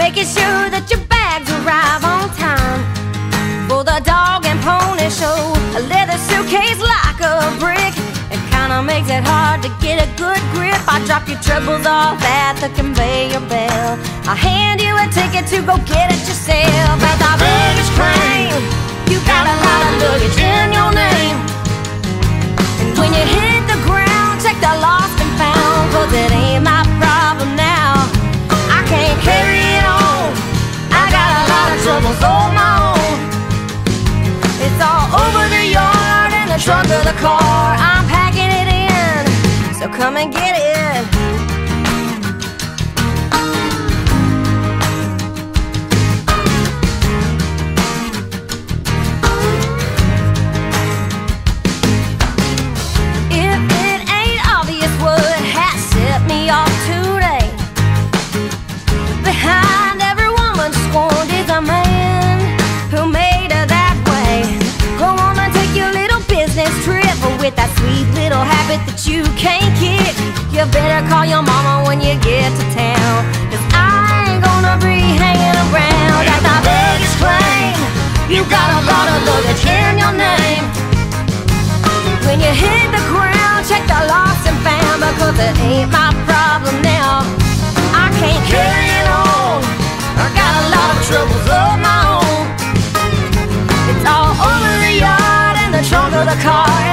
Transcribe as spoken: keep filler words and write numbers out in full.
making sure that your bags arrive on time for the dog and pony show. A leather suitcase like a brick, it kinda makes it hard to get a good grip. I drop your troubles off at the conveyor belt. I hand you a ticket to go get it yourself. At the baggage claim, you got a lot of luggage in your name. And when you hit the ground, check the lost and found, 'cause it ain't my problem now. I can't carry it on, I got a lot of troubles on my own. It's all over the yard in the trunk of the car. I'm packing it in, so come and get it. If it ain't obvious what has set me off today, behind every woman scorned is a man who made her that way. Go on and take your little business trip with that sweet little habit that you can't kick. You better call your mama when you get to town, 'cause I ain't gonna be hanging around. At the baggage claim, you got a lot of luggage in your name. When you hit the ground, check the lost and found, because it ain't my problem now. I can't carry it on, I got a lot of troubles of my own. It's all over the yard in the trunk of the car.